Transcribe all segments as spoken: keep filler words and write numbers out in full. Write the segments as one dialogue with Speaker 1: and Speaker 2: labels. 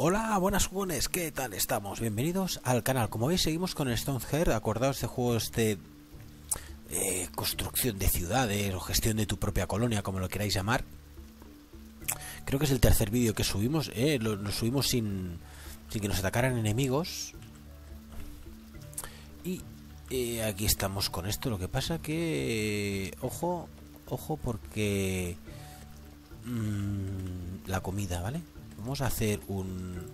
Speaker 1: Hola, buenas jugones, ¿qué tal estamos? Bienvenidos al canal. Como veis, seguimos con Stoneheart. Acordaos de juegos de eh, construcción de ciudades o gestión de tu propia colonia, como lo queráis llamar. Creo que es el tercer vídeo que subimos. Eh, lo, lo subimos sin, sin que nos atacaran enemigos. Y eh, aquí estamos con esto. Lo que pasa que... Eh, ojo, ojo porque... Mmm, la comida, ¿vale? Vamos a hacer un...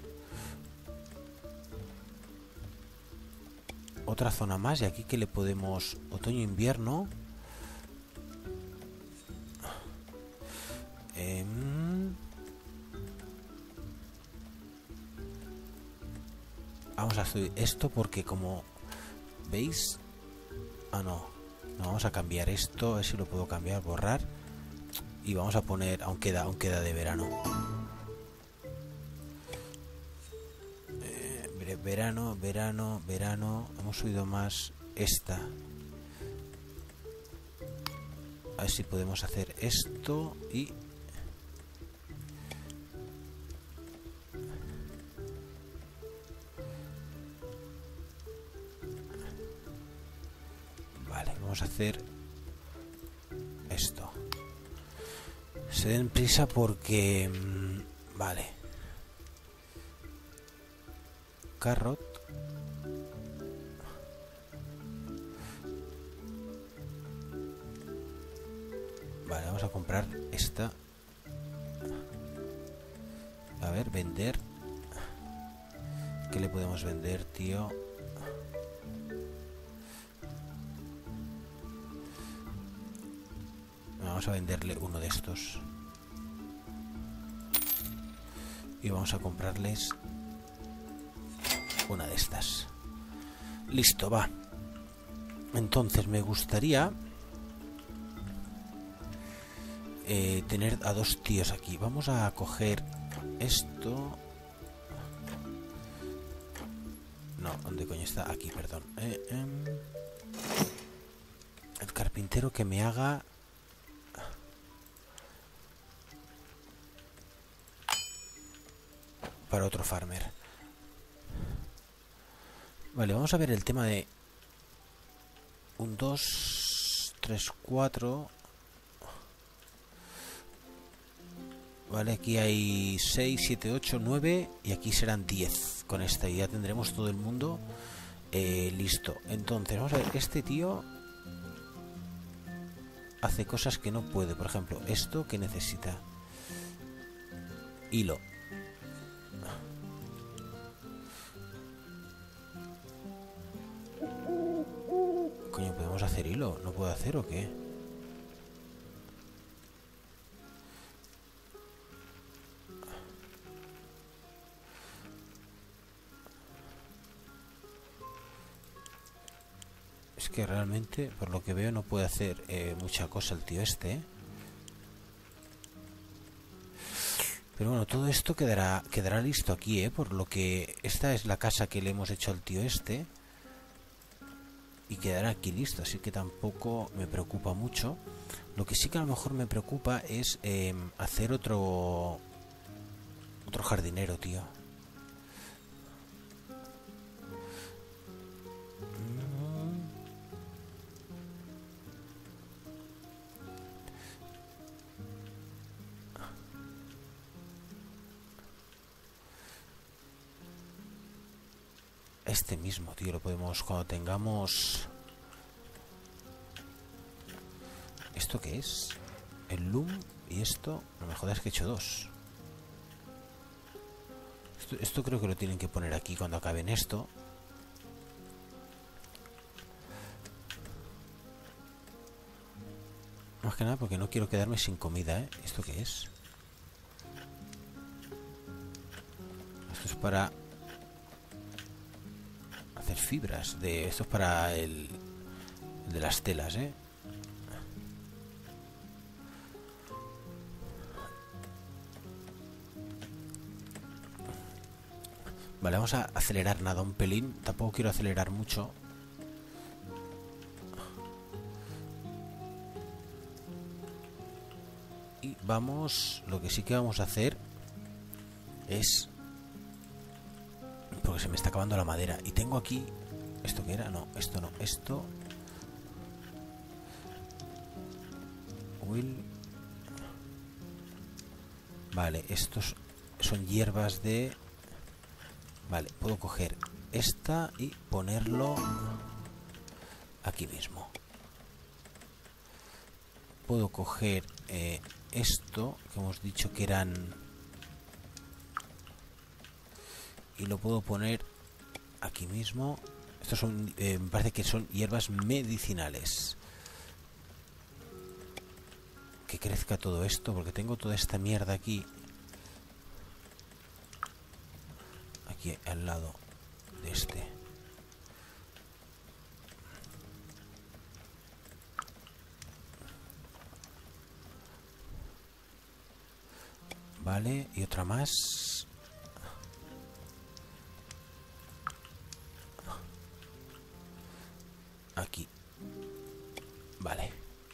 Speaker 1: otra zona más. Y aquí que le podemos... otoño-invierno. Eh... Vamos a hacer esto porque como... ¿Veis? Ah, no. No, vamos a cambiar esto. A ver si lo puedo cambiar, borrar. Y vamos a poner... aún queda, aún queda de verano. Verano, verano, verano. Hemos subido más esta. A ver si podemos hacer esto y... Vale, vamos a hacer esto. Se den prisa porque... Vale. Carrot. Vale, vamos a comprar esta. A ver, vender. ¿Qué le podemos vender, tío? Vamos a venderle uno de estos. Y vamos a comprarles una de estas. Listo, va. Entonces me gustaría eh, tener a dos tíos aquí. Vamos a coger esto. No, ¿dónde coño está? Aquí, perdón. Eh, eh. El carpintero que me haga... para otro farmer. Vale, vamos a ver el tema de... un, dos, tres, cuatro... Vale, aquí hay seis, siete, ocho, nueve... y aquí serán diez con esta. Y ya tendremos todo el mundo eh, listo. Entonces, vamos a ver, este tío... hace cosas que no puede. Por ejemplo, esto que necesita... hilo. Coño, ¿podemos hacer hilo? ¿No puedo hacer o qué? Es que realmente, por lo que veo, no puede hacer eh, mucha cosa el tío este, ¿eh? Pero bueno, todo esto quedará, quedará listo aquí, ¿eh? Por lo que esta es la casa que le hemos hecho al tío este. Y quedará aquí listo, así que tampoco me preocupa mucho. Lo que sí que a lo mejor me preocupa es eh, hacer otro otro jardinero, tío. Este mismo, tío, lo podemos cuando tengamos... ¿Esto qué es? El loom y esto... No me jodas que he hecho dos. Esto, esto creo que lo tienen que poner aquí cuando acaben esto. Más que nada porque no quiero quedarme sin comida, ¿eh? ¿Esto qué es? Esto es para... hacer fibras. De esto es para el... el de las telas, ¿eh? Vale, vamos a acelerar nada, un pelín. Tampoco quiero acelerar mucho. Y vamos... Lo que sí que vamos a hacer es porque se me está acabando la madera. Y tengo aquí... ¿Esto qué era? No, esto no. Esto... Will... Vale, estos son hierbas de... Vale, puedo coger esta y ponerlo aquí mismo. Puedo coger eh, esto, que hemos dicho que eran... Y lo puedo poner aquí mismo. Estos son, eh, me parece que son hierbas medicinales. Que crezca todo esto, porque tengo toda esta mierda aquí. Aquí al lado de este. Vale, y otra más. Aquí. Vale.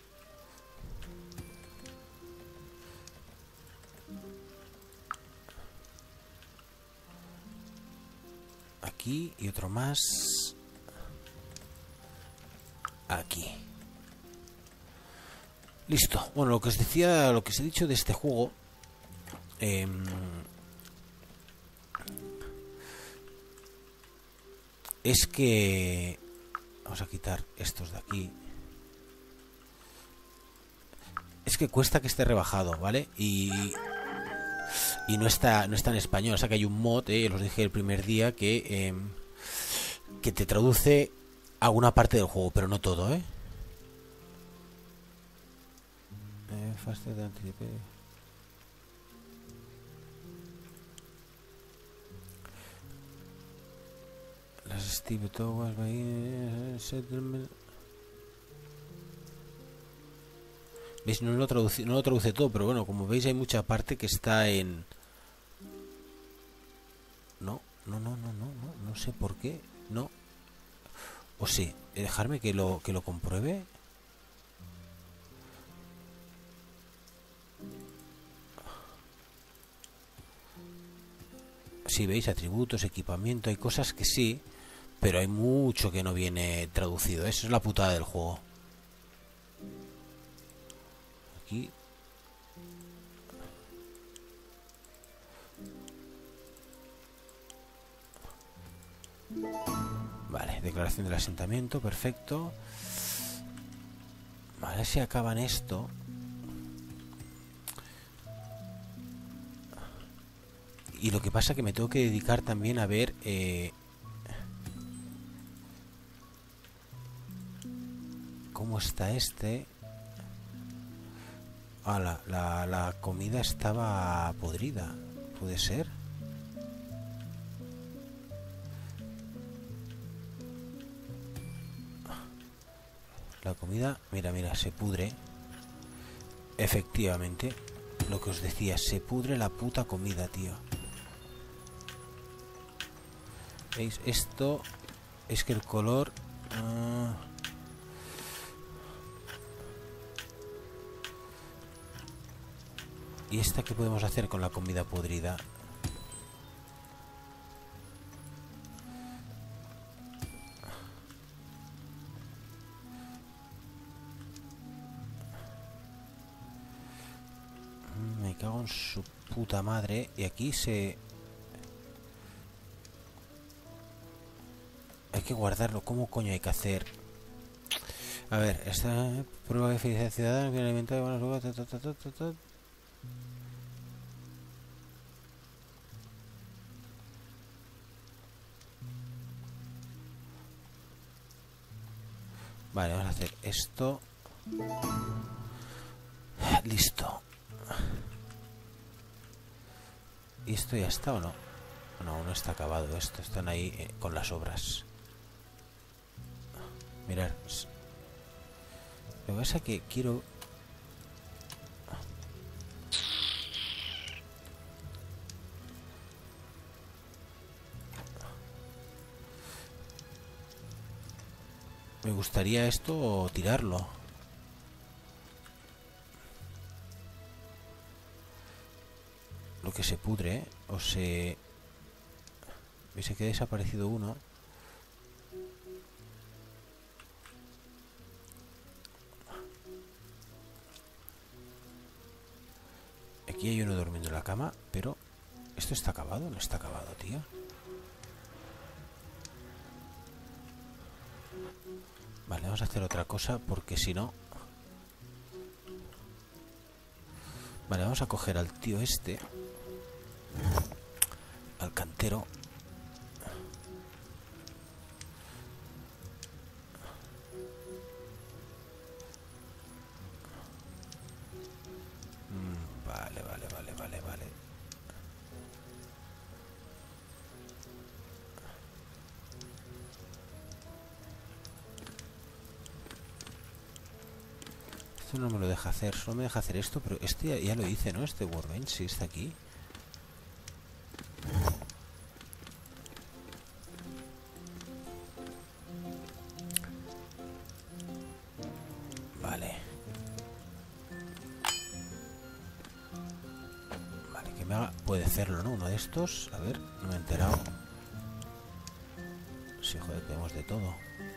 Speaker 1: Aquí y otro más. Aquí. Listo. Bueno, lo que os decía, lo que os he dicho de este juego... Eh, es que... Vamos a quitar estos de aquí. Es que cuesta que esté rebajado, ¿vale? Y... Y no está, no está en español. O sea que hay un mod, eh, os dije el primer día, que... Eh, que te traduce alguna parte del juego, pero no todo, ¿eh? eh faster than T P. Las Steve Towers, Settlement. ¿Veis? No lo, traduce, no lo traduce todo, pero bueno, como veis hay mucha parte que está en... No, no, no, no, no, no, no sé por qué, no. O sí, dejarme que lo, que lo compruebe. Sí, veis, atributos, equipamiento, hay cosas que sí, pero hay mucho que no viene traducido. Eso es la putada del juego. Aquí. Vale, declaración del asentamiento, perfecto. Vale, si acaban esto. Y lo que pasa es que me tengo que dedicar también a ver... Eh, ¿Cómo está este? Ah, la, la, la comida estaba podrida. ¿Puede ser? La comida... Mira, mira, se pudre. Efectivamente. Lo que os decía, se pudre la puta comida, tío. ¿Veis? Esto es que el color... Uh, ¿Y esta qué podemos hacer con la comida podrida? Me cago en su puta madre. Y aquí se... Hay que guardarlo. ¿Cómo coño hay que hacer? A ver, esta prueba de felicidad ciudadana, bien alimentada, buenas lugares, ta, ta, ta, ta, ta. Vale, vamos a hacer esto. Listo. ¿Y esto ya está o no? No, no está acabado esto. Están ahí eh, con las obras. Mirad. Lo que pasa es que quiero... Me gustaría esto tirarlo. Lo que se pudre, ¿eh? O se... Dice que ha desaparecido uno. Aquí hay uno durmiendo en la cama, pero... ¿Esto está acabado o no está acabado, tío? Vale, vamos a hacer otra cosa porque si no... Vale, vamos a coger al tío este. Al cantero. Mm, vale, vale, vale, vale, vale. Esto no me lo deja hacer, solo me deja hacer esto, pero este ya, ya lo hice, ¿no? Este workbench, sí, está aquí. Vale. Vale, que me haga... Puede hacerlo, ¿no? Uno de estos. A ver, no me he enterado. Sí, joder, tenemos de todo.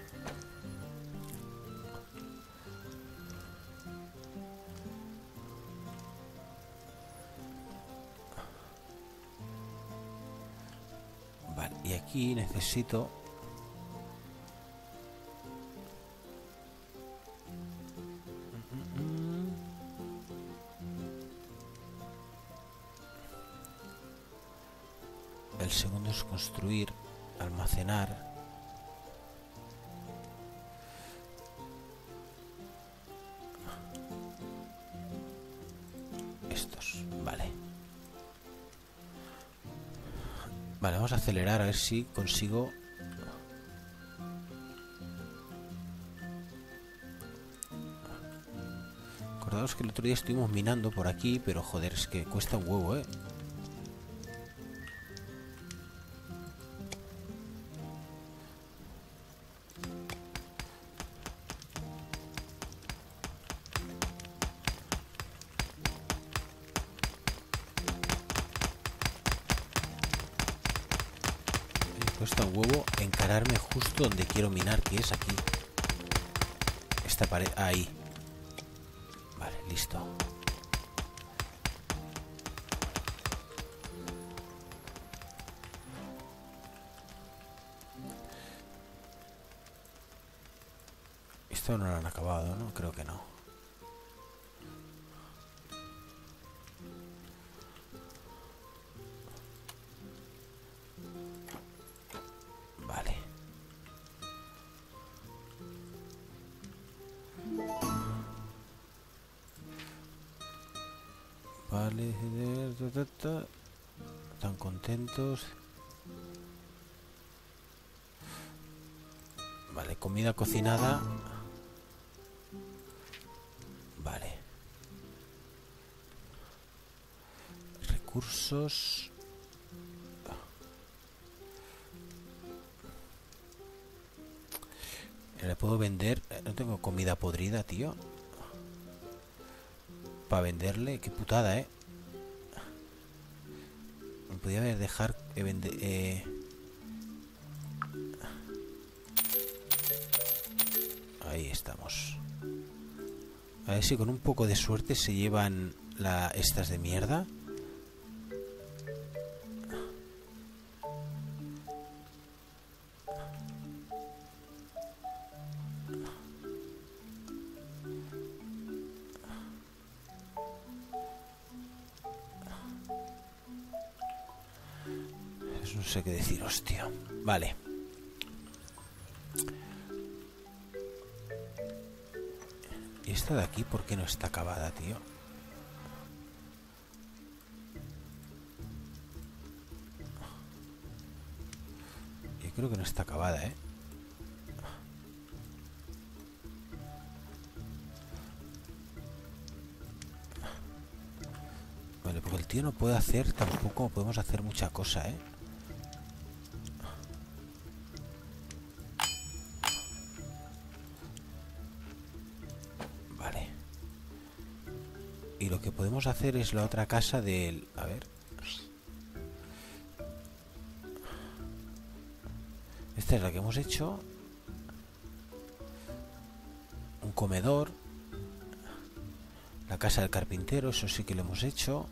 Speaker 1: Vale, y aquí necesito... El segundo es construir, almacenar. Estos, vale. Vale, vamos a acelerar a ver si consigo... Acordaos que el otro día estuvimos minando por aquí, pero joder, es que cuesta un huevo, ¿eh? Cuesta un huevo encararme justo donde quiero minar, que es aquí. Esta pared, ahí. Vale, listo. Esto no lo han acabado, ¿no? Creo que no. Vale. Vale. Están contentos. Vale, comida cocinada. Vale. Recursos. Le puedo vender. No tengo comida podrida, tío. Para venderle. Qué putada, eh. Me podía haber dejar eh, vender. Eh... Ahí estamos. A ver si con un poco de suerte se llevan la, estas de mierda. Eso no sé qué decir, hostia. Vale. ¿Y esta de aquí por qué no está acabada, tío? Yo creo que no está acabada, ¿eh? Vale, porque el tío no puede hacer tampoco, podemos hacer mucha cosa, ¿eh? Vale. Y lo que podemos hacer es la otra casa del... A ver... esta es la que hemos hecho. Un comedor. La casa del carpintero, eso sí que lo hemos hecho.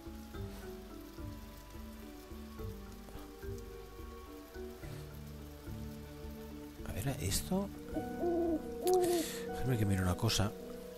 Speaker 1: A ver, esto... Déjame que mire una cosa.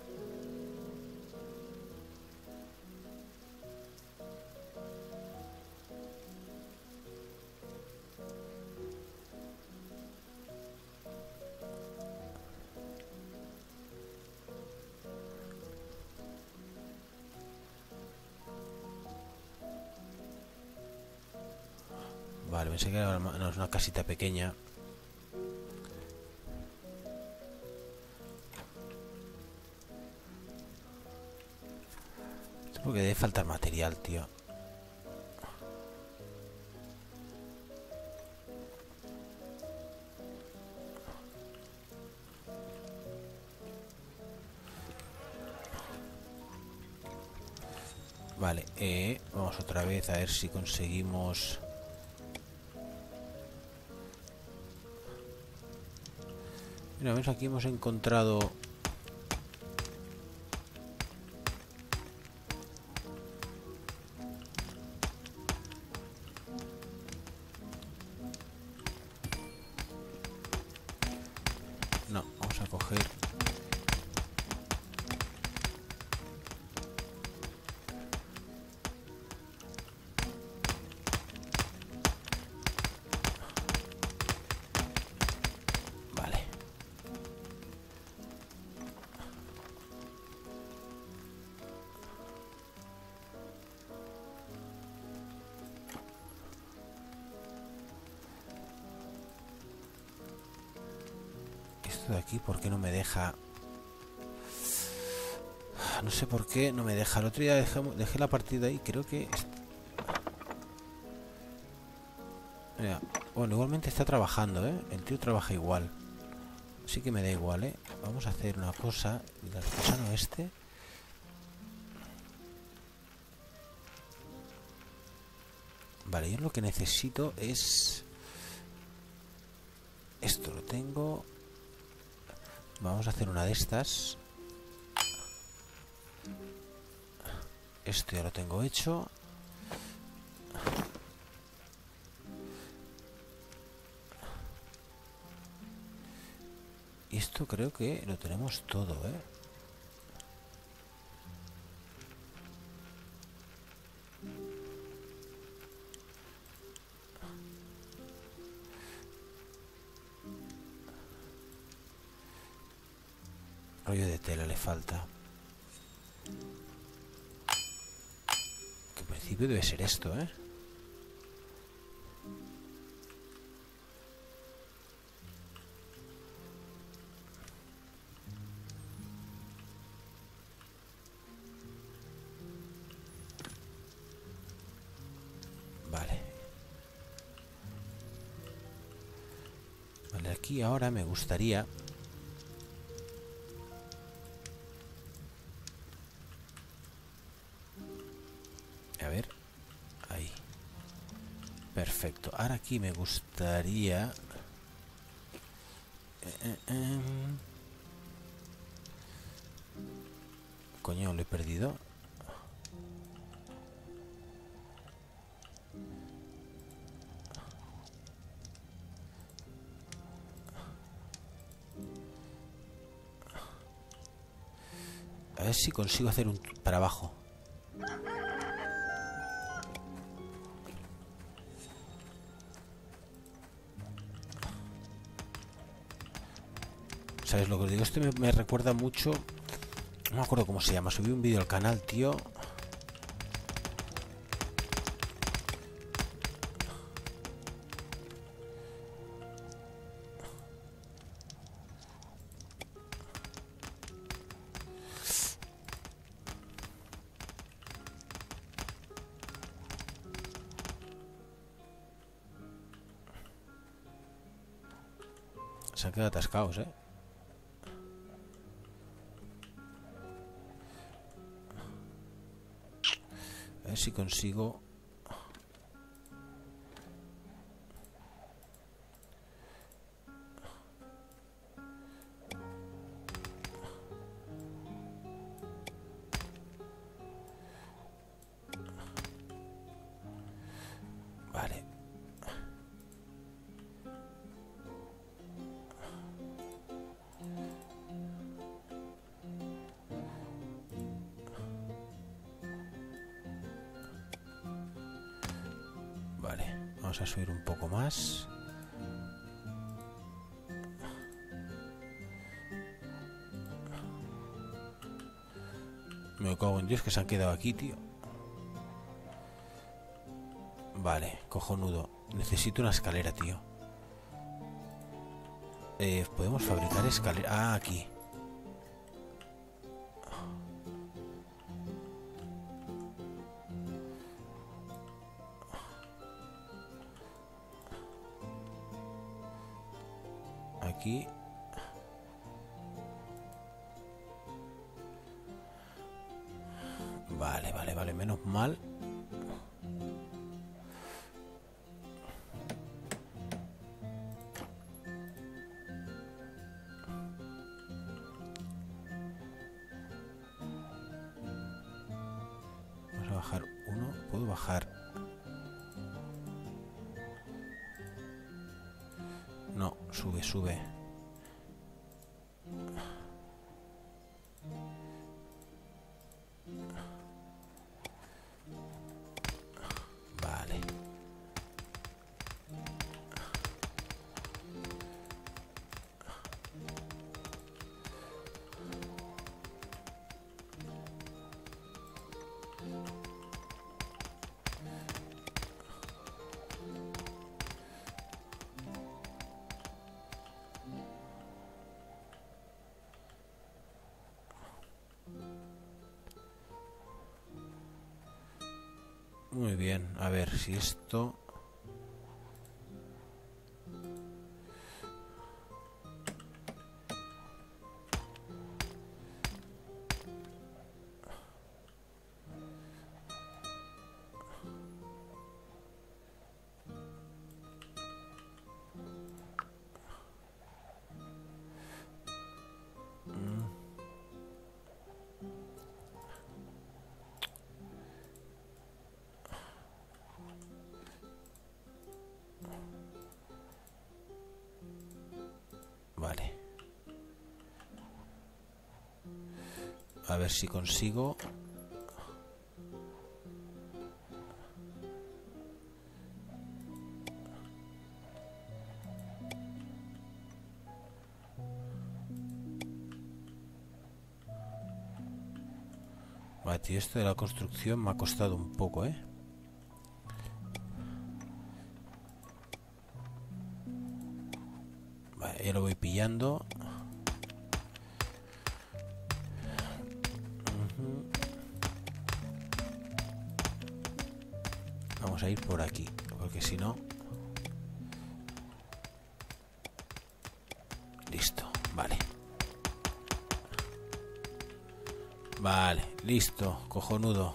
Speaker 1: Vale, pensé que era una, una casita pequeña. Porque debe faltar material, tío. Vale, eh, vamos otra vez a ver si conseguimos... Mira, ves, aquí hemos encontrado... No, vamos a coger... Vale. Esto de aquí, ¿por qué no me deja? No sé por qué no me deja. El otro día dejé, dejé la partida ahí, creo que... Mira, bueno, igualmente está trabajando, ¿eh? El tío trabaja igual. Así que me da igual, ¿eh? Vamos a hacer una cosa. El artesano este... Vale, yo lo que necesito es... Esto lo tengo... Vamos a hacer una de estas. Esto ya lo tengo hecho. Y esto creo que lo tenemos todo, ¿eh? Rollo de tela le falta. Que en principio debe ser esto, ¿eh? Vale. Vale, aquí ahora me gustaría... A ver, ahí. Perfecto. Ahora aquí me gustaría... Eh, eh, eh. Coño, lo he perdido. A ver si consigo hacer un para abajo. ¿Sabes lo que os digo? Este me, me recuerda mucho... No me acuerdo cómo se llama. Subí un vídeo al canal, tío. Se han quedado atascados, ¿eh? A ver si consigo... Vamos a subir un poco más. Me cago en Dios que se han quedado aquí, tío. Vale, cojonudo. Necesito una escalera, tío. Eh, Podemos fabricar escalera. Ah, aquí. Aquí. Vale, vale, vale. Menos mal. Vamos a bajar uno. Puedo bajar. No, sube, sube. Vale. Muy bien, a ver si esto... Vale. A ver si consigo... Vale, tío, esto de la construcción me ha costado un poco, ¿eh? Vale, ya lo voy pillando. Vamos a ir por aquí, porque si no... Listo, vale. Vale, listo, cojonudo.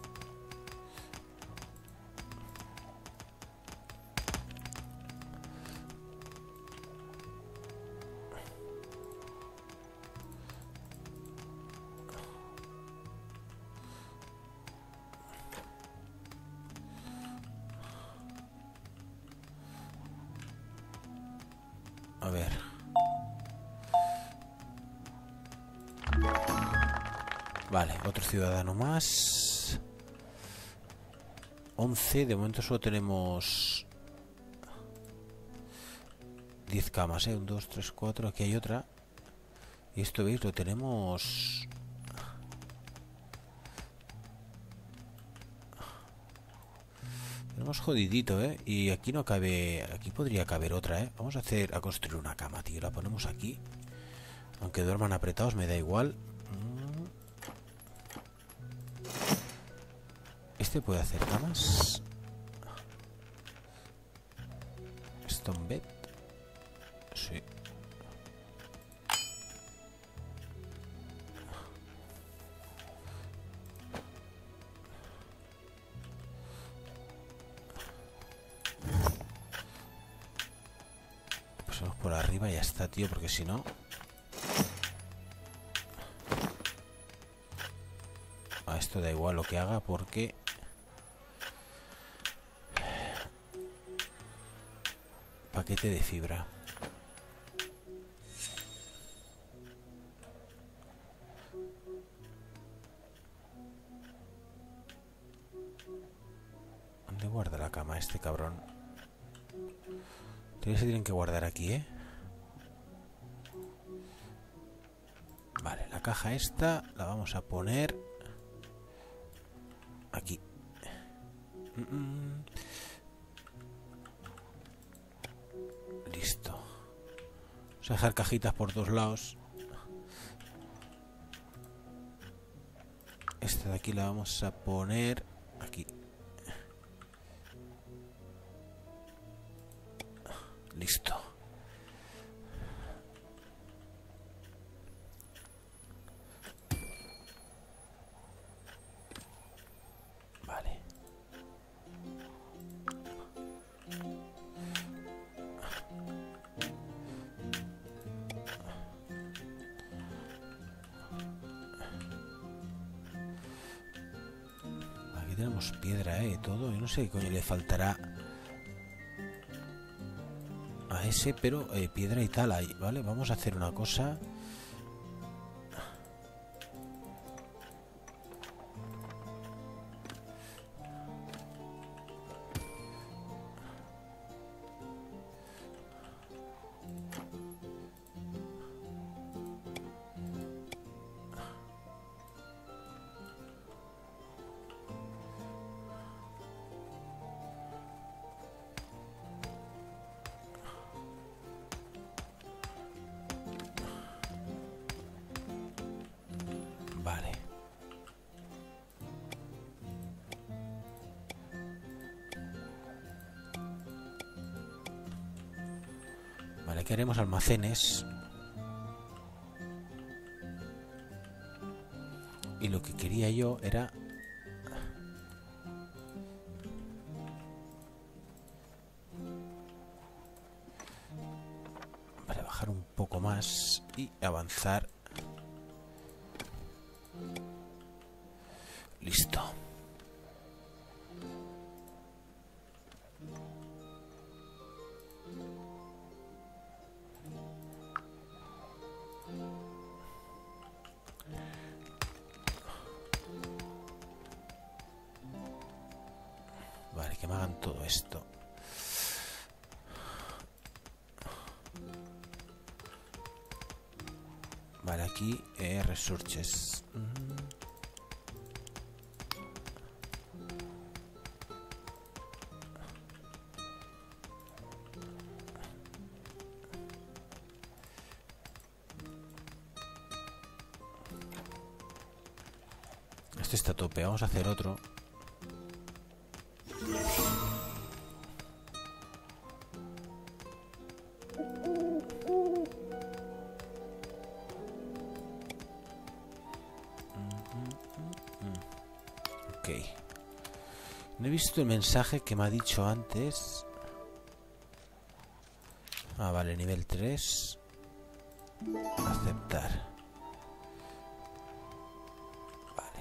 Speaker 1: A ver. Vale, otro ciudadano más. once, de momento solo tenemos diez camas, ¿eh? un, dos, tres, cuatro, aquí hay otra. Y esto, ¿veis? Lo tenemos... Tenemos jodidito, ¿eh? Y aquí no cabe... Aquí podría caber otra, ¿eh? Vamos a hacer... A construir una cama, tío. La ponemos aquí. Aunque duerman apretados, me da igual. Este puede hacer camas. Stone bed. Sí. Pasamos por arriba y ya está, tío, porque si no... A esto da igual lo que haga porque... Paquete de fibra. ¿Dónde guarda la cama este cabrón? Creo que se tienen que guardar aquí, ¿eh? Vale, la caja esta la vamos a poner aquí. Mm-mm. Listo. Vamos a dejar cajitas por todos lados. Esta de aquí la vamos a poner aquí. Listo. Vale. Aquí tenemos piedra, eh, todo. Yo no sé qué coño le faltará a ese, pero eh, piedra y tal hay, ¿vale? Vamos a hacer una cosa. Vale. Vale, que haremos almacenes. Y lo que quería yo era... Para bajar un poco más y avanzar. Listo. Vale, que me hagan todo esto. Vale, aquí eh, researches. Mm. Este está a tope, vamos a hacer otro. Ok. No he visto el mensaje que me ha dicho antes. Ah, vale, nivel tres. Aceptar. Vale.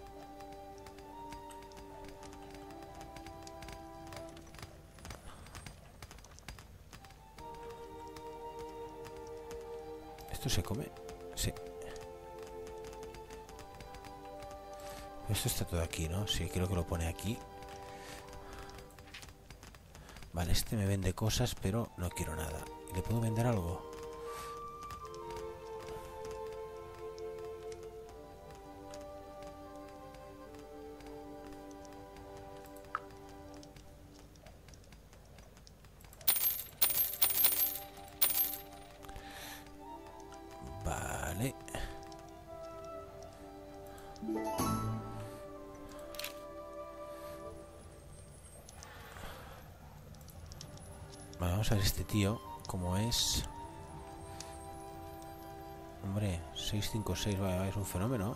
Speaker 1: ¿Esto se come? Sí. Esto está todo aquí, ¿no? Sí, creo que lo pone aquí. Vale, este me vende cosas, pero no quiero nada. ¿Le puedo vender algo? Vale. Vale, vamos a ver este tío, cómo es. Hombre, seis cinco seis, vale, es un fenómeno.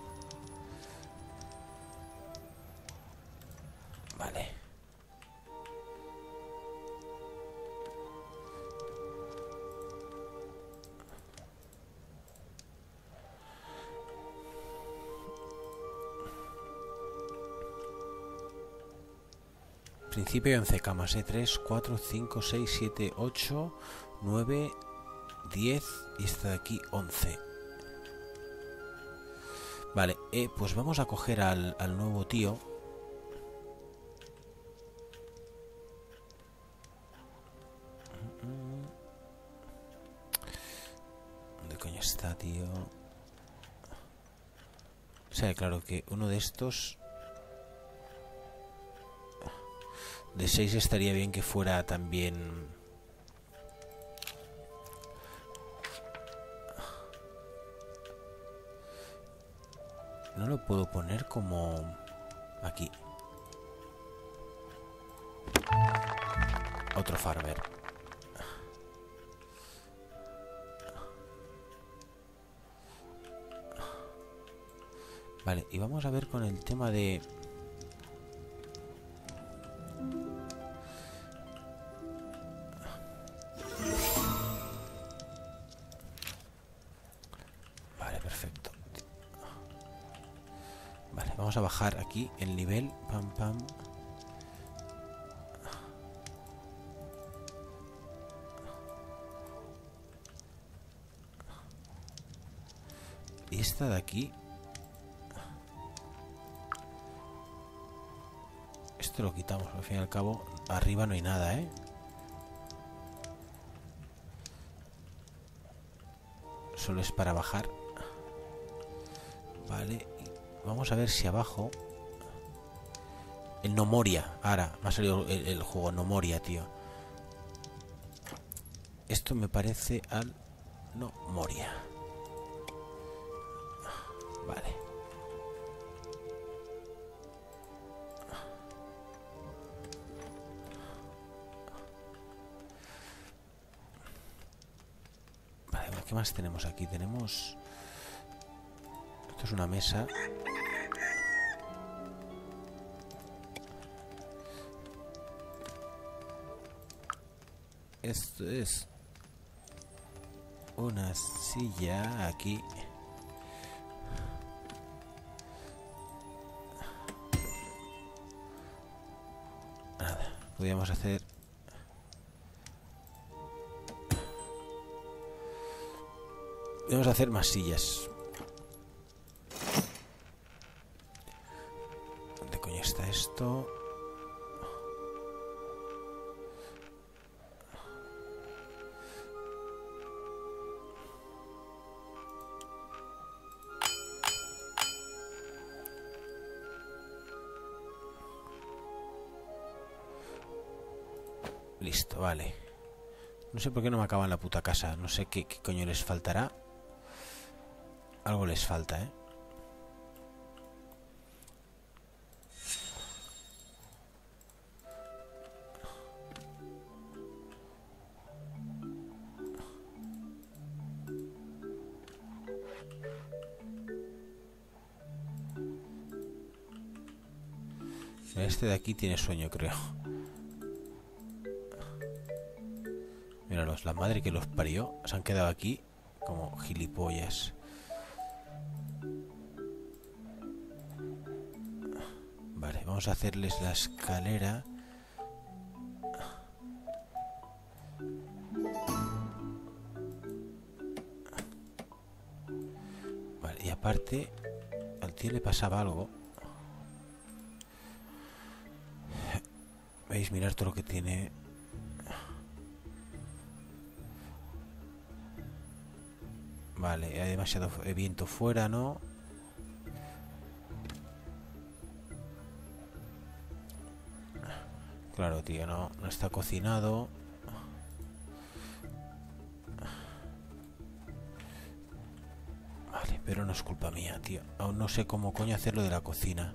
Speaker 1: Vale. Principio once camas, ¿eh? tres, cuatro, cinco, seis, siete, ocho, nueve, diez y esta de aquí once. Vale, eh, pues vamos a coger al, al nuevo tío. está, tío? O sea, claro que uno de estos... De seis estaría bien que fuera también... No lo puedo poner como... Aquí. Otro farmer. Vale, y vamos a ver con el tema de... Vale, perfecto. Vale, vamos a bajar aquí el nivel. Pam, pam. Y esta de aquí... Esto lo quitamos, al fin y al cabo. Arriba no hay nada, ¿eh? Solo es para bajar. Vale. Vamos a ver si abajo... El Nomoria. Ahora, me ha salido el, el juego Nomoria, tío. Esto me parece al Nomoria. Vale. Vale, ¿qué más tenemos aquí? Tenemos... Esto es una mesa. Esto es una silla aquí. Nada, podríamos hacer... Podríamos hacer más sillas. ¿Dónde coño está esto? Listo, vale. No sé por qué no me acaban la puta casa. No sé qué, qué coño les faltará. Algo les falta, ¿eh? Este de aquí tiene sueño, creo. Míralos, la madre que los parió. Se han quedado aquí como gilipollas. Vale, vamos a hacerles la escalera. Vale, y aparte, al tío le pasaba algo. ¿Veis? Mirar todo lo que tiene. Vale, hay demasiado viento fuera, ¿no? Claro, tío, no, no está cocinado. Vale, pero no es culpa mía, tío. Aún no sé cómo coño hacerlo de la cocina.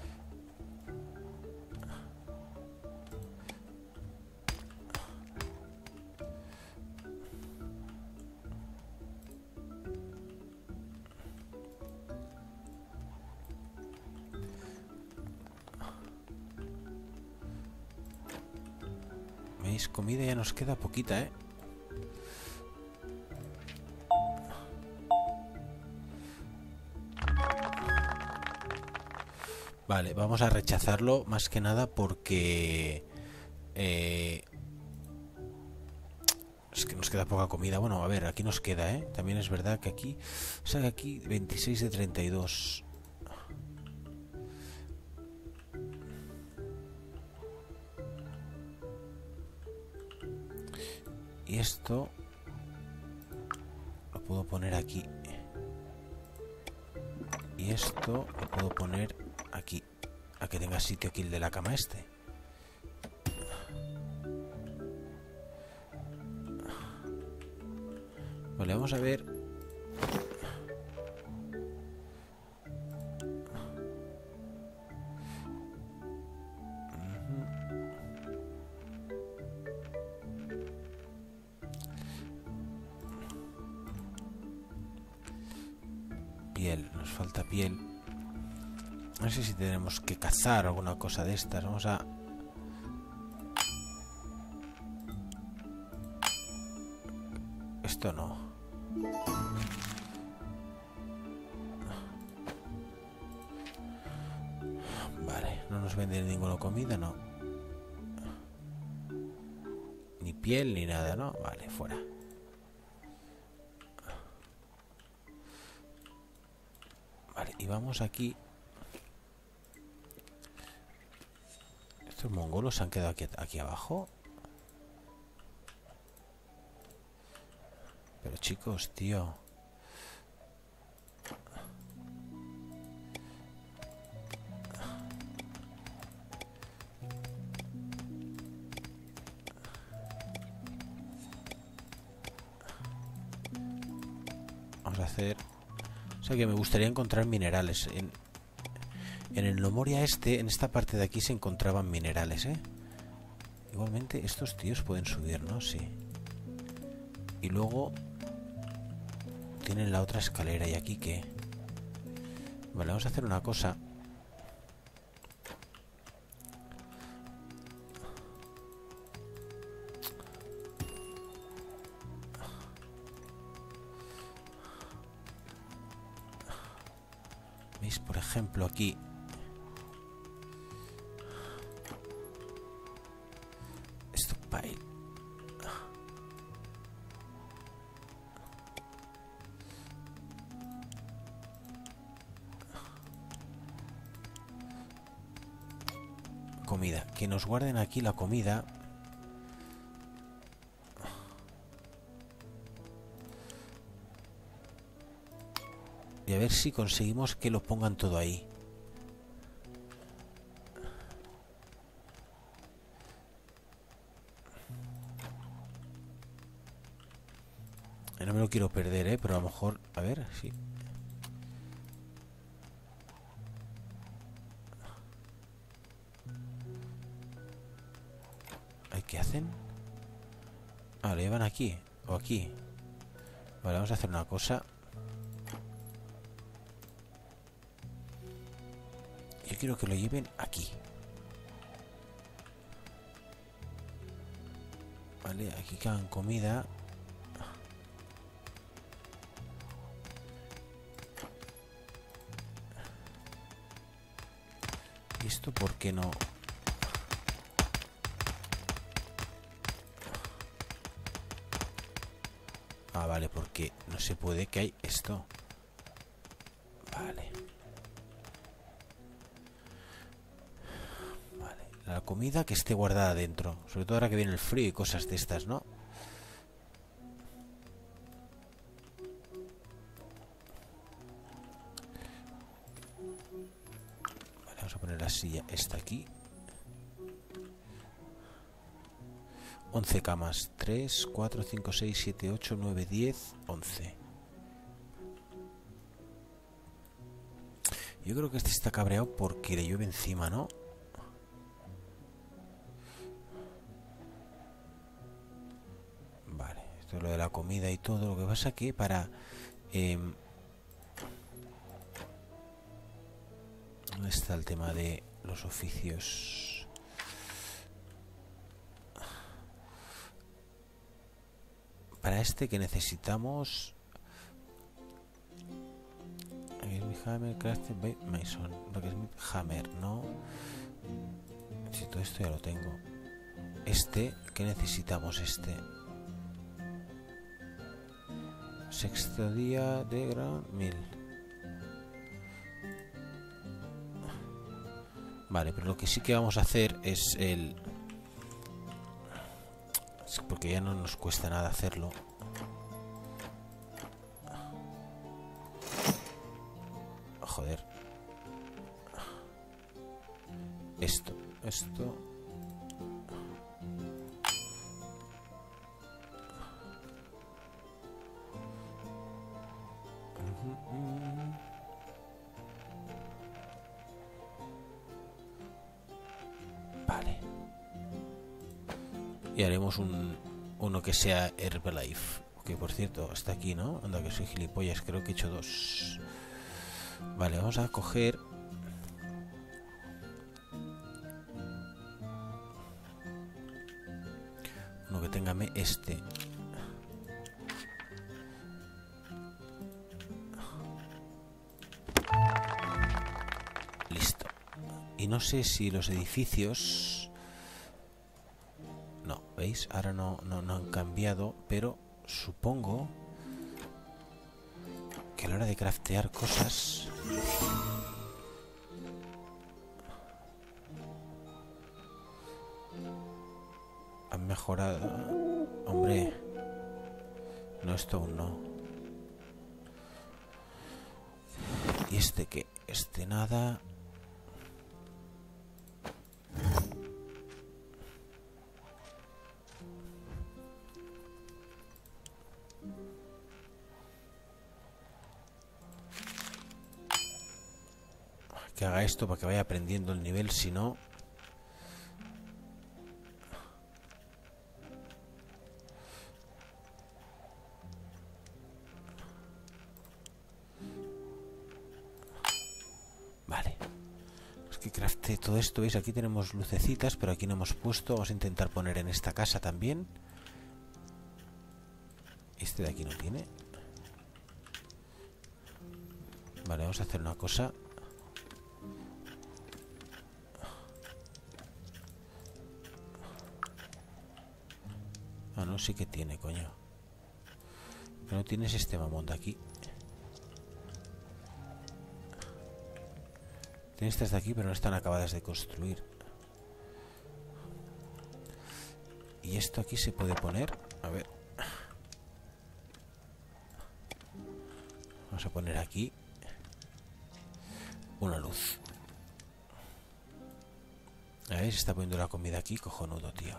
Speaker 1: ¿Veis? Comida ya nos queda poquita, ¿eh? Vale, vamos a rechazarlo más que nada porque... Eh, es que nos queda poca comida. Bueno, a ver, aquí nos queda, ¿eh? También es verdad que aquí... O sea, que aquí veintiséis de treinta y dos. Y esto... puedo poner aquí. Y esto lo puedo poner aquí. A que tenga sitio aquí el de la cama este. Vale, vamos a ver. Piel, nos falta piel. No sé si tenemos que cazar alguna cosa de estas. Vamos a... Esto no. Vale, no nos venden ninguna comida, no. Ni piel ni nada, ¿no? Vale, fuera. Vale, y vamos aquí. Estos mongolos se han quedado aquí, aquí abajo. Pero chicos, tío. Vamos a hacer... O sea que me gustaría encontrar minerales. En, en el Nomoria este, en esta parte de aquí se encontraban minerales, ¿eh? Igualmente estos tíos pueden subir, ¿no? Sí. Y luego... tienen la otra escalera. ¿Y aquí qué? Vale, vamos a hacer una cosa. ¿Veis? Por ejemplo, aquí. Stockpile. Comida. Que nos guarden aquí la comida. Y a ver si conseguimos que lo pongan todo ahí. No me lo quiero perder, ¿eh? Pero a lo mejor... A ver, sí. ¿Qué hacen? Ah, lo llevan aquí. O aquí. Vale, vamos a hacer una cosa. Yo quiero que lo lleven aquí. Vale, aquí quedan comida. ¿Y esto por qué no? Ah, vale, porque no se puede, que hay esto. Vale. Vale. La comida que esté guardada dentro. Sobre todo ahora que viene el frío y cosas de estas, ¿no? Vale, vamos a poner la silla esta aquí. once camas. tres, cuatro, cinco, seis, siete, ocho, nueve, diez, once. Yo creo que este está cabreado porque le llueve encima, ¿no? Vale, esto es lo de la comida y todo. Lo que pasa que para... Eh, ¿dónde está el tema de los oficios? Para este que necesitamos... Hammer crafted by Mason. Rocksmith Hammer, ¿no? Si todo esto ya lo tengo. Este, ¿qué necesitamos este? Sexto día de Ground Mill. Vale, pero lo que sí que vamos a hacer es el... porque ya no nos cuesta nada hacerlo. joder. Esto, esto. Vale. Y haremos un uno que sea Herbalife. Que por cierto, está aquí, ¿no? Anda, que soy gilipollas, creo que he hecho dos. Vale, vamos a coger. Uno que tenga este. Listo. Y no sé si los edificios... No, ¿veis? Ahora no, no, no han cambiado, pero supongo que a la hora de craftear cosas... han mejorado. Hombre, no, esto aún no. Y este que, este nada. Que haga esto para que vaya aprendiendo el nivel, si no... Vale. Es que crafte todo esto, ¿veis? Aquí tenemos lucecitas, pero aquí no hemos puesto. Vamos a intentar poner en esta casa también. Este de aquí no tiene. Vale, vamos a hacer una cosa. Ah, no, sí que tiene, coño. Pero no tiene este mamón de aquí. Tiene estas de aquí, pero no están acabadas de construir. Y esto aquí se puede poner. A ver. Vamos a poner aquí una luz. A ver, se está poniendo la comida aquí. Cojonudo, tío.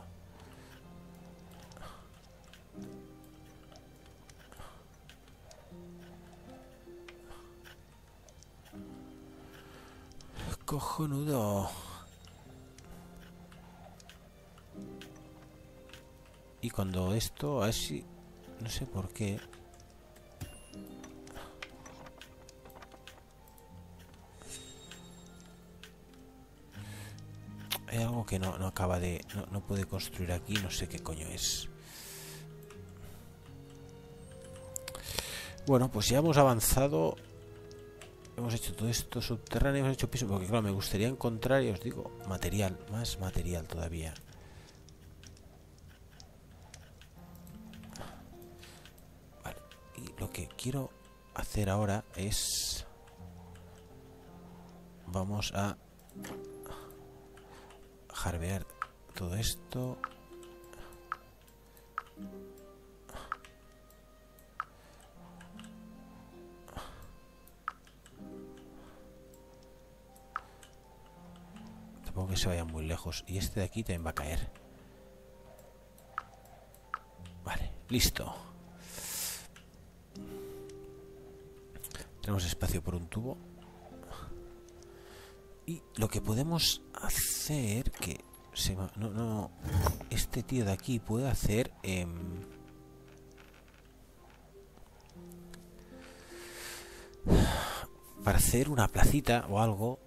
Speaker 1: Cojonudo. Y cuando esto, a ver si... no sé por qué. Hay algo que no, no acaba de... No, no puede construir aquí, no sé qué coño es. Bueno, pues ya hemos avanzado. Hemos hecho todo esto subterráneo, hemos hecho piso, porque claro, me gustaría encontrar, y os digo, material, más material todavía. Vale, y lo que quiero hacer ahora es... Vamos a jarvear todo esto. Tampoco que se vayan muy lejos. Y este de aquí también va a caer. Vale, listo. Tenemos espacio por un tubo. Y lo que podemos hacer, que se va, no, no, este tío de aquí puede hacer eh, para hacer una placita o algo.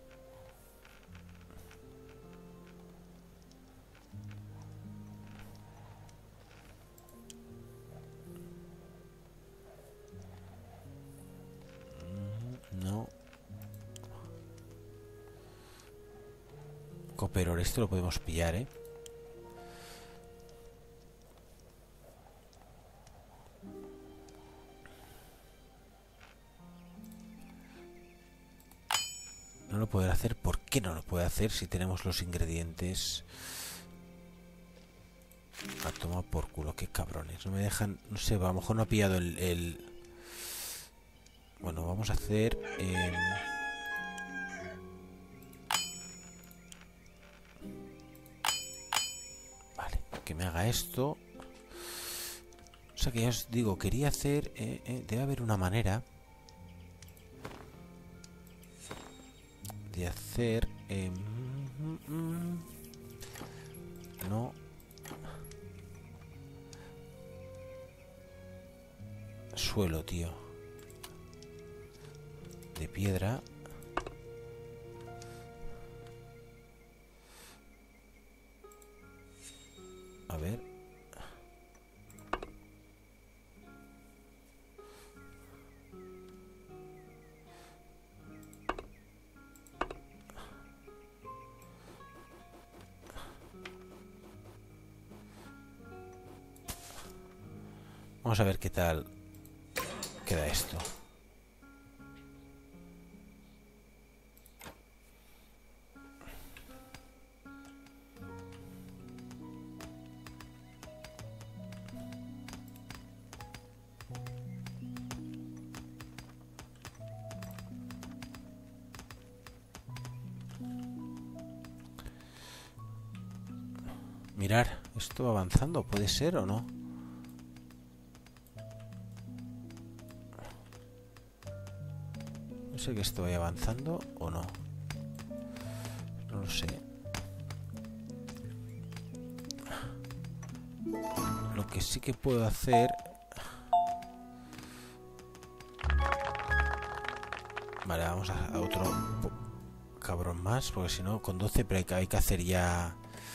Speaker 1: No. Pero esto lo podemos pillar, ¿eh? No lo puede hacer. ¿Por qué no lo puede hacer si tenemos los ingredientes? A tomar por culo, qué cabrones. No me dejan... No sé, a lo mejor no ha pillado el... el... Bueno, vamos a hacer... Eh... a esto. O sea que ya os digo, quería hacer... Eh, eh, debe haber una manera de hacer... Eh, mm, mm, no... Suelo, tío. De piedra. A ver. Vamos a ver qué tal queda esto. Mirar, esto va avanzando, ¿puede ser o no? No sé que esto vaya avanzando o no. No lo sé. Lo que sí que puedo hacer... Vale, vamos a, a otro cabrón más, porque si no, con doce pero hay que, hay que hacer ya...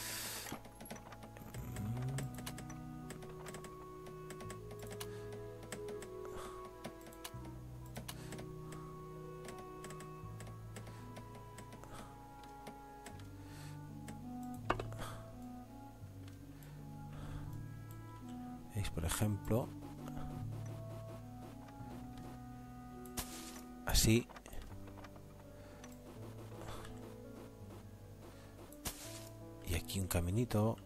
Speaker 1: ¿Veis? Por ejemplo... Así... Y aquí un caminito.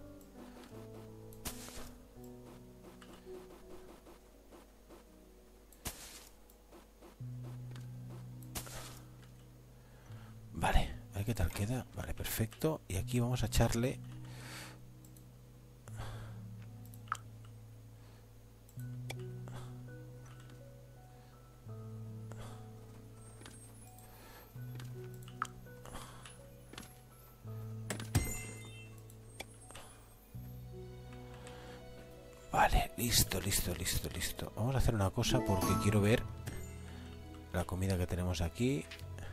Speaker 1: Vale, a ver qué tal queda. Vale, perfecto. Y aquí vamos a echarle... Vale, listo, listo, listo, listo. Vamos a hacer una cosa porque quiero ver la comida que tenemos aquí.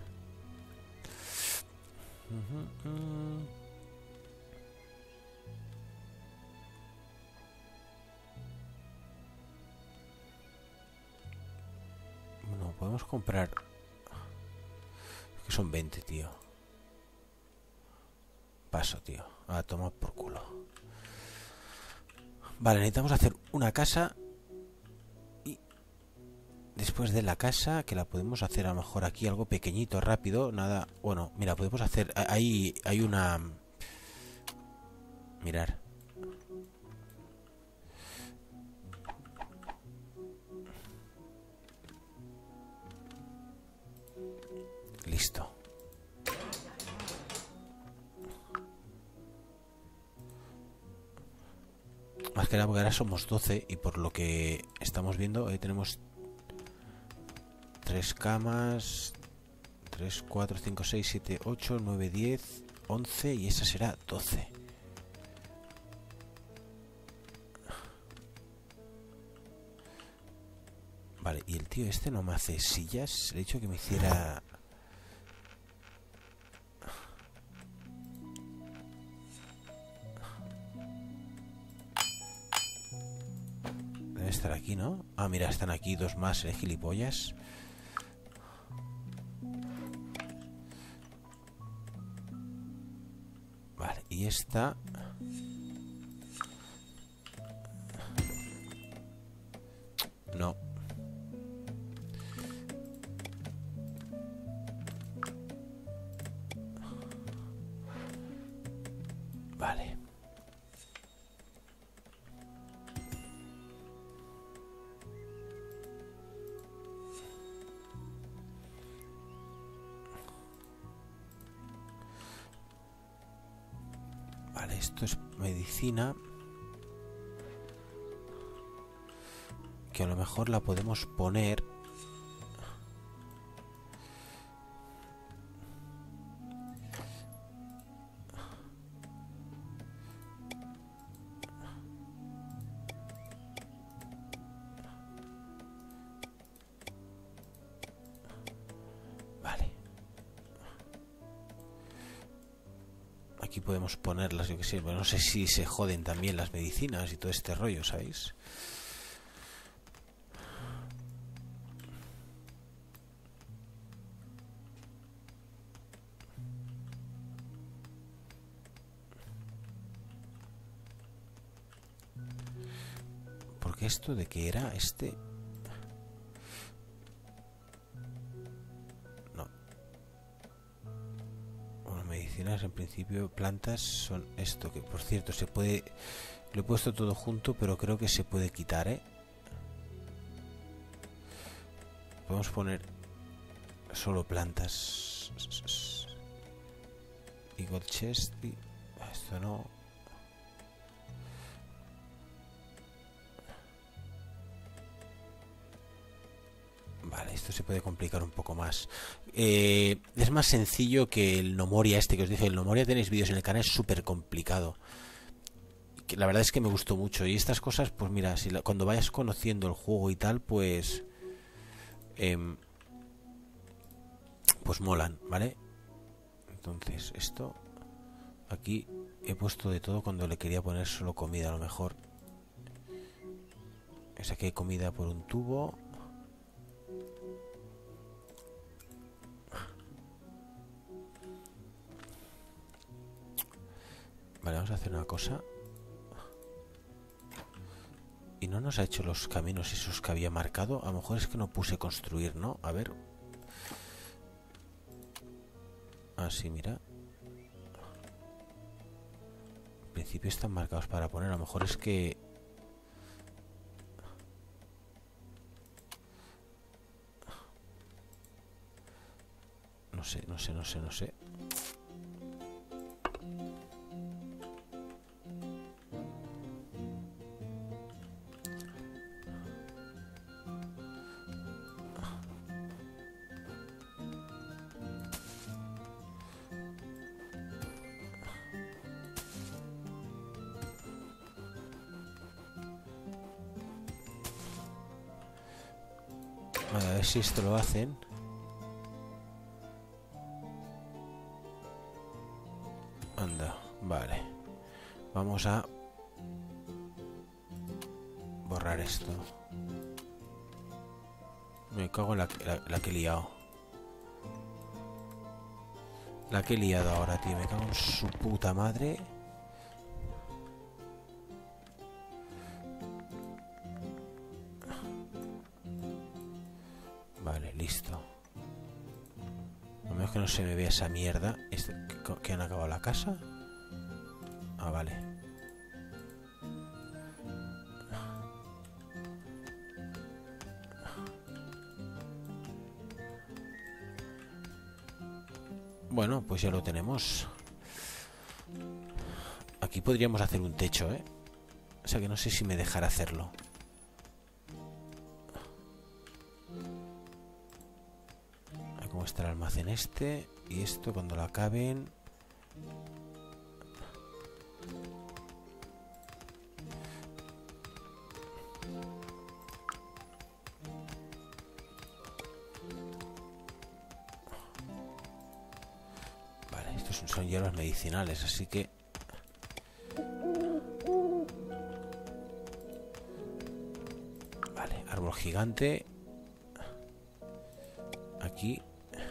Speaker 1: No, podemos comprar... Es que son veinte, tío. Paso, tío. A tomar por culo. Vale, necesitamos hacer una casa. Y después de la casa, que la podemos hacer a lo mejor aquí algo pequeñito, rápido. Nada, bueno, mira, podemos hacer... Ahí hay una... Mirar. Listo. Más que nada porque ahora somos doce y por lo que estamos viendo, ahí tenemos tres camas, tres, cuatro, cinco, seis, siete, ocho, nueve, diez, once y esa será doce. Vale, y el tío este no me hace sillas. Le he dicho que me hiciera... Debe estar aquí, ¿no? Ah, mira, están aquí dos más, ¿eh? Gilipollas. Vale, y esta... No. Vale. Vale, esto es medicina. que a lo mejor la podemos poner. Vale. Aquí podemos ponerlas, yo que sé, pero no sé si se joden también las medicinas y todo este rollo, ¿sabéis? Porque esto de que era este... No. Bueno, medicinas en principio, plantas son esto, que por cierto se puede... Lo he puesto todo junto, pero creo que se puede quitar, ¿eh? Podemos poner solo plantas. Y gold chest y... Esto no... Vale, esto se puede complicar un poco más. Eh, es más sencillo que el Nomoria este que os dije. El Nomoria, tenéis vídeos en el canal, es súper complicado. La verdad es que me gustó mucho. Y estas cosas, pues mira, si la, cuando vayas conociendo el juego y tal, pues... Eh, pues molan, ¿vale? Entonces, esto... Aquí he puesto de todo cuando le quería poner solo comida, a lo mejor. Saqué comida por un tubo... Vale, vamos a hacer una cosa. Y no nos ha hecho los caminos esos que había marcado. A lo mejor es que no puse construir, ¿no? A ver. Ah, sí, mira. En principio están marcados para poner. A lo mejor es que... No sé, no sé, no sé, no sé. Vale, a ver si esto lo hacen. Anda, vale. Vamos a borrar esto. Me cago en la, la, la que he liado. La que he liado ahora, tío. Me cago en su puta madre. Vale, listo. Lo menos que no se me vea esa mierda. Este, que, que han acabado la casa. Ah, vale. Bueno, pues ya lo tenemos. Aquí podríamos hacer un techo, ¿eh? O sea que no sé si me dejará hacerlo. ¿Cómo está el almacén este? Y esto cuando lo acaben... Vale, estos son hierbas medicinales, así que... Vale, árbol gigante. Aquí...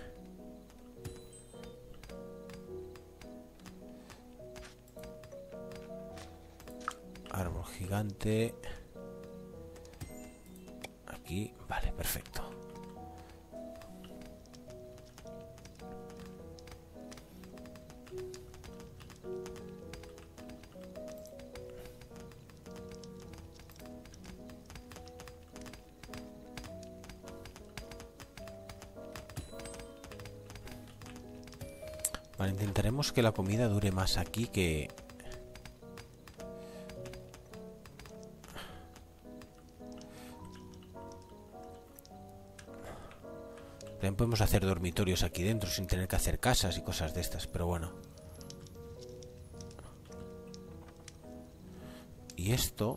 Speaker 1: Árbol gigante. Aquí, vale, perfecto. Vale, intentaremos que la comida dure más aquí que... También podemos hacer dormitorios aquí dentro sin tener que hacer casas y cosas de estas, pero bueno. Y esto...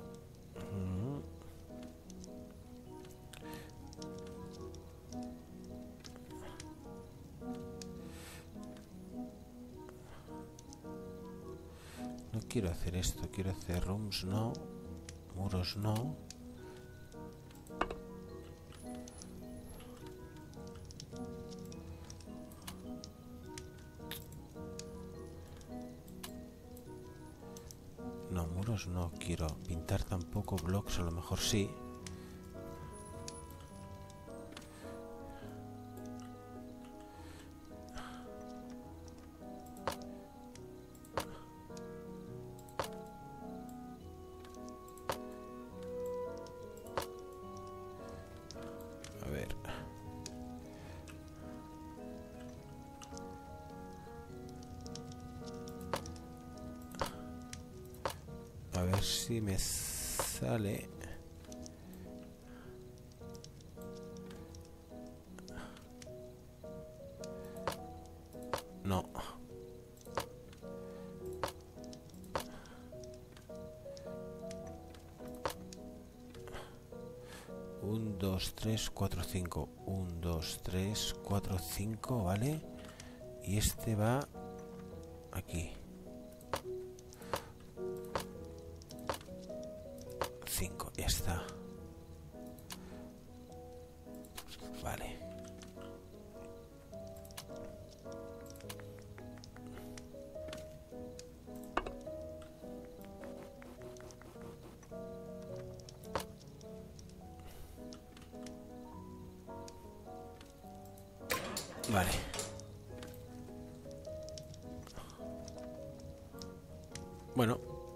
Speaker 1: No quiero hacer esto, quiero hacer rooms, no. Muros, no. No, muros no quiero. Pintar tampoco, blocks a lo mejor sí. A ver. A ver si me sale. No. Un, dos, tres, cuatro, cinco. Un, dos, tres, cuatro, cinco, ¿vale? Y este va aquí. cinco, ya está. Vale. Vale. Bueno.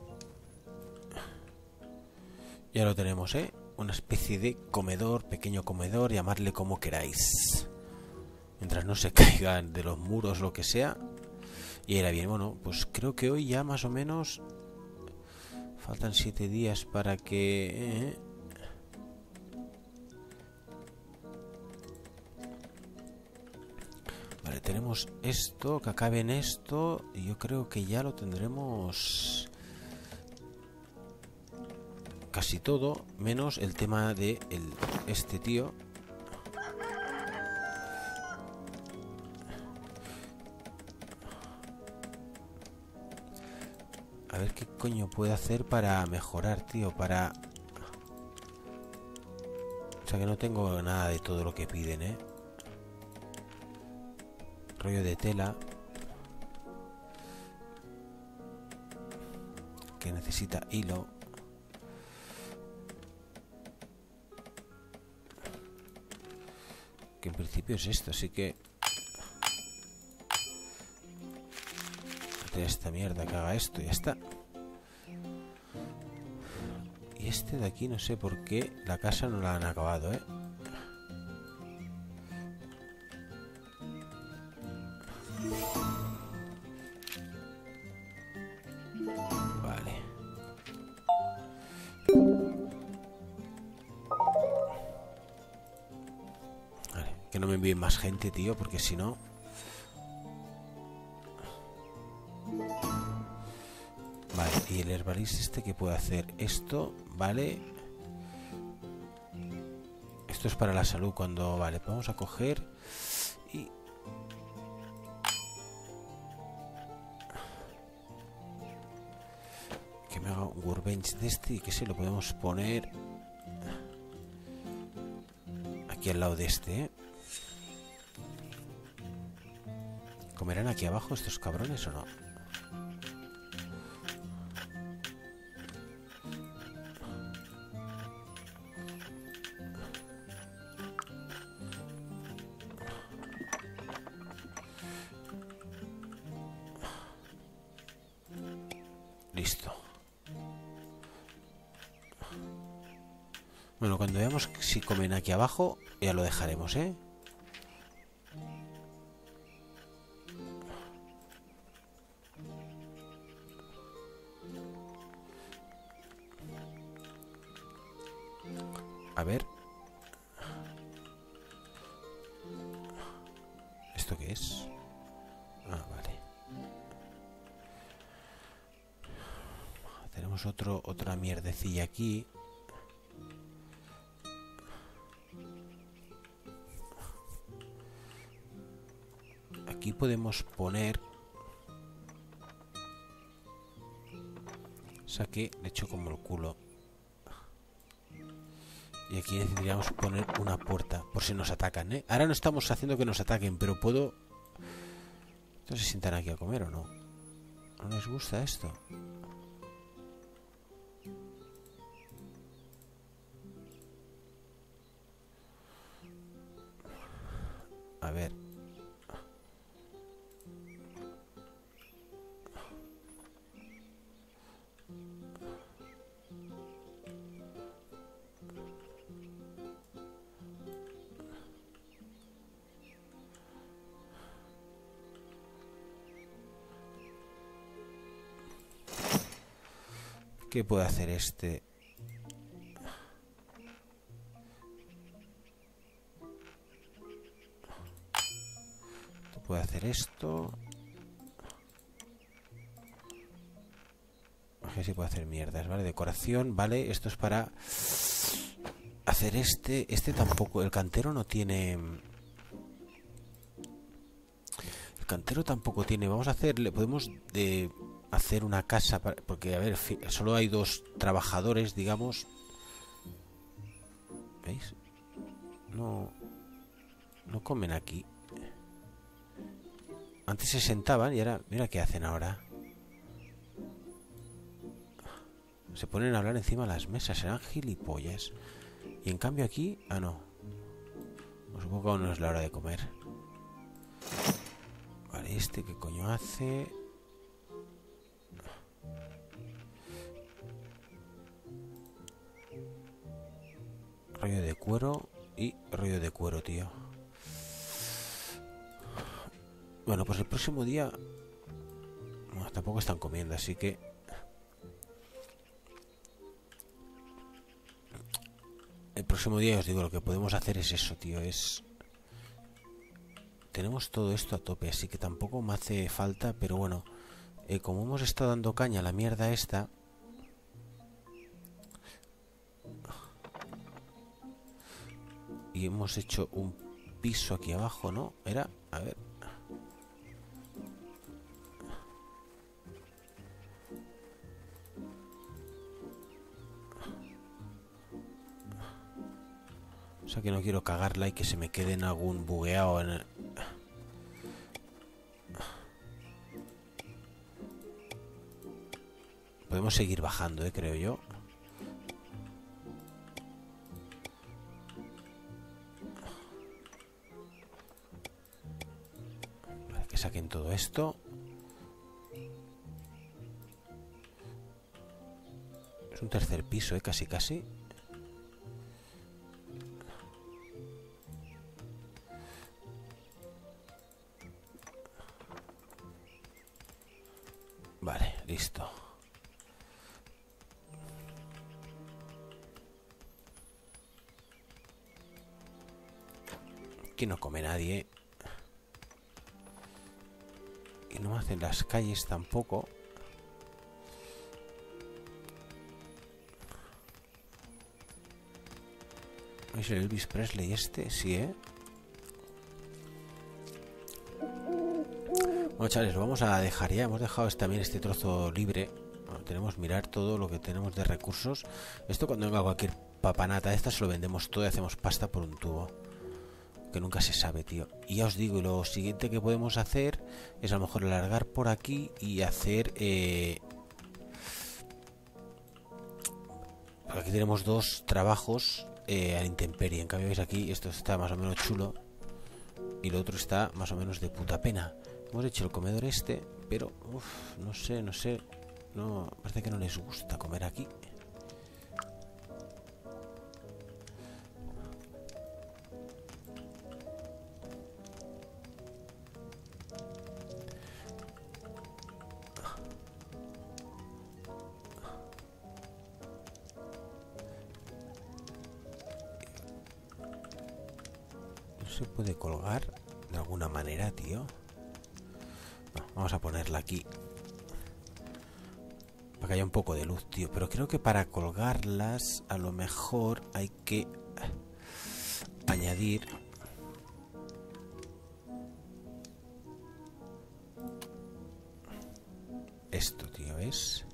Speaker 1: Ya lo tenemos, ¿eh? Una especie de comedor, pequeño comedor, llamarle como queráis. Mientras no se caigan de los muros, lo que sea. Y era bien, bueno, pues creo que hoy ya más o menos... Faltan siete días para que... ¿eh? Vale, tenemos esto, que acabe en esto. Y yo creo que ya lo tendremos... Casi todo, menos el tema de el, este tío. A ver qué coño puede hacer para mejorar, tío, para... O sea que no tengo nada de todo lo que piden, ¿eh? Rollo de tela. Que necesita hilo. Que en principio es esto, así que... De esta mierda que haga esto, ya está. Y este de aquí no sé por qué la casa no la han acabado, ¿eh? Vale. Vale, que no me envíen más gente, tío, porque si no... Vale, y el herbalista este que puede hacer esto, vale. Esto es para la salud cuando... Vale, vamos a coger y... Que me haga un workbench de este y que se lo podemos poner aquí al lado de este, ¿eh? ¿Comerán aquí abajo estos cabrones o no? Listo. Bueno, cuando veamos si comen aquí abajo, ya lo dejaremos, ¿eh? A ver. ¿Esto qué es? Ah, vale. Tenemos otro, otra mierdecilla aquí. Aquí podemos poner... O sea que le echo como el culo. Y aquí necesitaríamos poner una puerta por si nos atacan, ¿eh? Ahora no estamos haciendo que nos ataquen, pero puedo... ¿No se sientan aquí a comer o no? ¿No les gusta esto? A ver. ¿Qué puede hacer este? Puede hacer esto. A ver si puede hacer mierdas, ¿vale? Decoración, ¿vale? Esto es para hacer este. Este tampoco. El cantero no tiene... El cantero tampoco tiene... Vamos a hacerle... Podemos de hacer una casa para... Porque, a ver, solo hay dos trabajadores, digamos. ¿Veis? No... No comen aquí. Antes se sentaban y ahora... Mira qué hacen ahora. Se ponen a hablar encima de las mesas. Serán gilipollas. Y en cambio aquí... Ah, no. Pues supongo que aún no es la hora de comer. Vale, este qué coño hace... Rollo de cuero y rollo de cuero, tío. Bueno, pues el próximo día... Bueno, tampoco están comiendo, así que... El próximo día os digo, lo que podemos hacer es eso, tío, es... Tenemos todo esto a tope, así que tampoco me hace falta, pero bueno... Eh, como hemos estado dando caña a la mierda esta... Y hemos hecho un piso aquí abajo, ¿no? Era... A ver... O sea que no quiero cagarla y que se me quede en algún bugueado en el... Podemos seguir bajando, eh, creo yo. Vale, que saquen todo esto. Es un tercer piso, eh, casi casi. Vale, listo. Aquí no come nadie. Y no me hacen las calles tampoco. ¿Es el Elvis Presley este? Sí, ¿eh? Bueno, chavales, lo vamos a dejar ya. Hemos dejado también este trozo libre. Bueno, tenemos que mirar todo lo que tenemos de recursos. Esto cuando venga cualquier papanata esta se lo vendemos todo y hacemos pasta por un tubo. Que nunca se sabe, tío. Y ya os digo, lo siguiente que podemos hacer es a lo mejor alargar por aquí y hacer... Eh... Porque aquí tenemos dos trabajos eh, a la intemperie. En cambio, veis aquí, esto está más o menos chulo. Y lo otro está más o menos de puta pena. Hemos hecho el comedor este, pero... Uf, no sé, no sé. No, parece que no les gusta comer aquí. No se puede colgar. De alguna manera, tío. No, vamos a ponerla aquí. Para que haya un poco de luz, tío. Pero creo que para colgarlas a lo mejor hay que añadir esto, tío, ¿ves?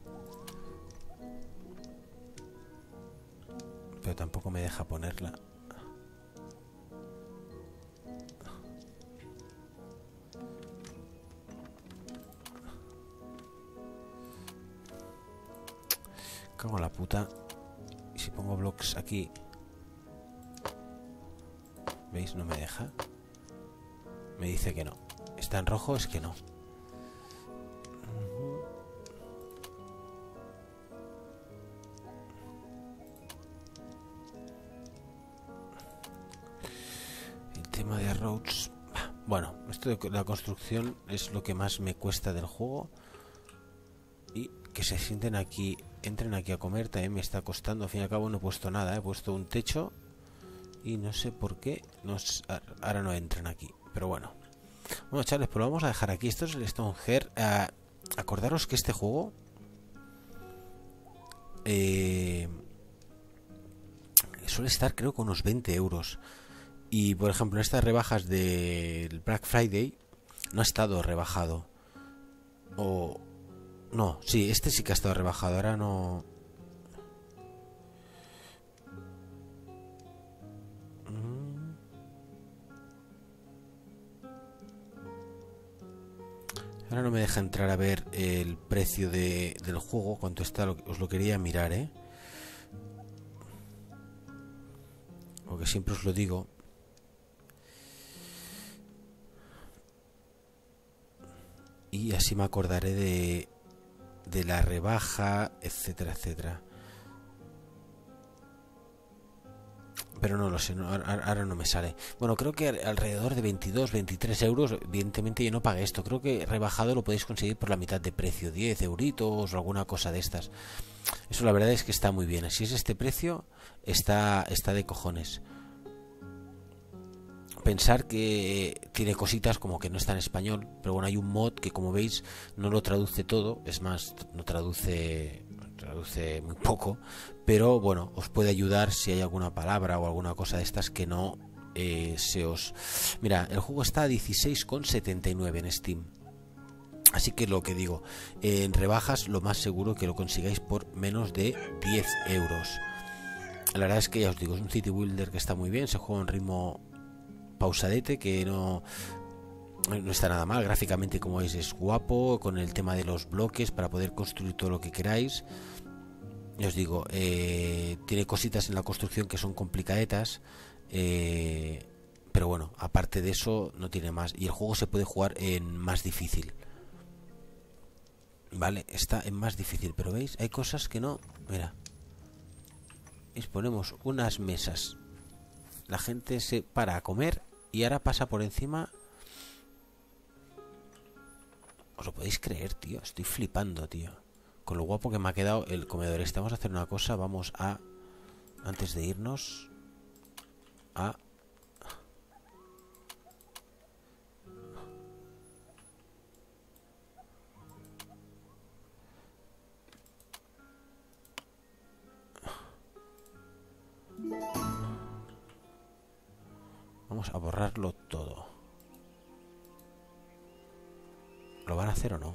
Speaker 1: Pero tampoco me deja ponerla. Cago en la puta. Y si pongo blocks aquí, ¿veis? No me deja. Me dice que no. Está en rojo, es que no. El tema de roads. Bueno, esto de la construcción es lo que más me cuesta del juego. Y que se sienten aquí, entren aquí a comer, también me está costando. Al fin y al cabo no he puesto nada, he puesto un techo. Y no sé por qué nos, ahora no entran aquí. Pero bueno. Bueno, chavales, pues lo vamos a dejar aquí. Esto es el Stoneheart. Uh, acordaros que este juego eh, suele estar, creo, con unos veinte euros. Y, por ejemplo, en estas rebajas del Black Friday no ha estado rebajado. O... No, sí, este sí que ha estado rebajado. Ahora no... Ahora no me deja entrar a ver el precio de, del juego, cuánto está, lo, os lo quería mirar, ¿eh? Porque siempre os lo digo. Y así me acordaré de, de la rebaja, etcétera, etcétera. Pero no lo sé, no, ahora no me sale. Bueno, creo que alrededor de veintidós, veintitrés euros. Evidentemente yo no pagué esto. Creo que rebajado lo podéis conseguir por la mitad de precio, diez euritos o alguna cosa de estas. Eso la verdad es que está muy bien. Si es este precio, está, está de cojones. Pensar que tiene cositas como que no está en español, pero bueno, hay un mod que, como veis, no lo traduce todo. Es más, no traduce... traduce muy poco, pero bueno, os puede ayudar si hay alguna palabra o alguna cosa de estas que no eh, se os... Mira, el juego está a dieciséis con setenta y nueve en Steam, así que lo que digo, eh, en rebajas lo más seguro que lo consigáis por menos de diez euros. La verdad es que ya os digo, es un city builder que está muy bien, se juega en ritmo pausadete, que no... no está nada mal, gráficamente como veis es guapo, con el tema de los bloques para poder construir todo lo que queráis. Ya os digo, eh, tiene cositas en la construcción que son complicadetas, eh, pero bueno, aparte de eso no tiene más. Y el juego se puede jugar en más difícil, vale, está en más difícil, pero veis, hay cosas que no. Mira, ¿veis? Ponemos unas mesas, la gente se para a comer y ahora pasa por encima. ¿Os lo podéis creer, tío? Estoy flipando, tío, con lo guapo que me ha quedado el comedor este. Vamos a hacer una cosa, vamos a... Antes de irnos... A... Vamos a borrarlo todo. ¿Lo van a hacer o no?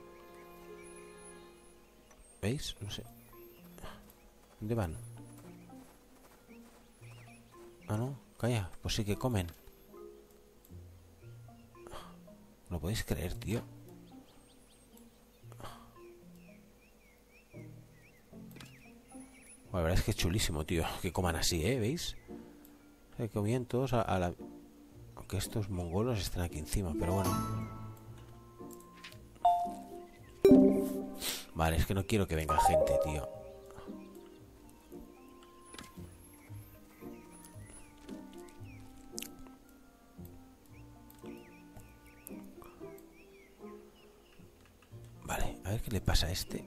Speaker 1: ¿Veis? No sé. ¿Dónde van? Ah, no, calla, pues sí que comen. ¿No lo podéis creer, tío? Bueno, la verdad es que es chulísimo, tío, que coman así, ¿eh? ¿Veis? Se comían todos a, a la... Aunque estos mongolos estén aquí encima, pero bueno. Vale, es que no quiero que venga gente, tío. Vale, a ver qué le pasa a este.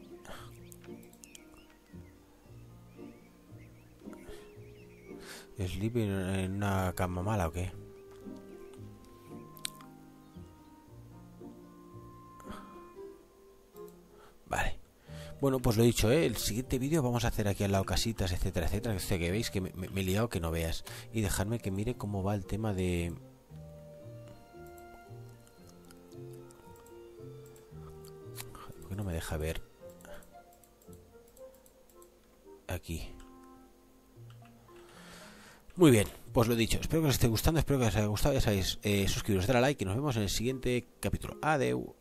Speaker 1: ¿Sleeping en una cama mala o qué? Bueno, pues lo he dicho, ¿eh? El siguiente vídeo vamos a hacer aquí al lado casitas, etcétera, etcétera. Que, que veis que me, me, me he liado que no veas. Y dejadme que mire cómo va el tema de... ¿Por qué no me deja ver? Aquí. Muy bien, pues lo dicho. Espero que os esté gustando, espero que os haya gustado. Ya sabéis, eh, suscribiros, darle a like y nos vemos en el siguiente capítulo. Adeu.